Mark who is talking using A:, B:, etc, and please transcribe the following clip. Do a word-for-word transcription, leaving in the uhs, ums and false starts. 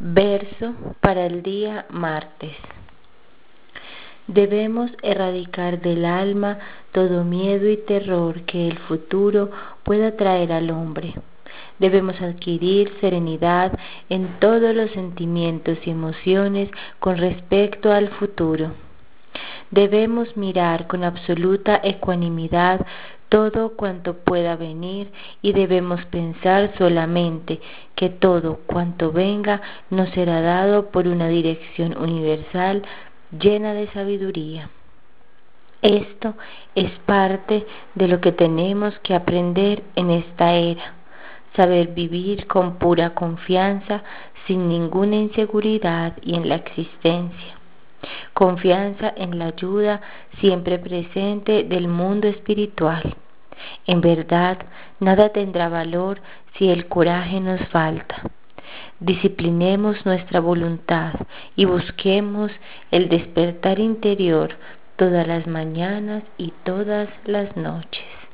A: Verso para el día martes. Debemos erradicar del alma todo miedo y terror que el futuro pueda traer al hombre. Debemos adquirir serenidad en todos los sentimientos y emociones con respecto al futuro. Debemos mirar con absoluta ecuanimidad todo cuanto pueda venir y debemos pensar solamente que todo cuanto venga nos será dado por una dirección universal llena de sabiduría. Esto es parte de lo que tenemos que aprender en esta era, saber vivir con pura confianza, sin ninguna inseguridad y en la existencia. Confianza en la ayuda siempre presente del mundo espiritual. En verdad, nada tendrá valor si el coraje nos falta. Disciplinemos nuestra voluntad y busquemos el despertar interior todas las mañanas y todas las noches.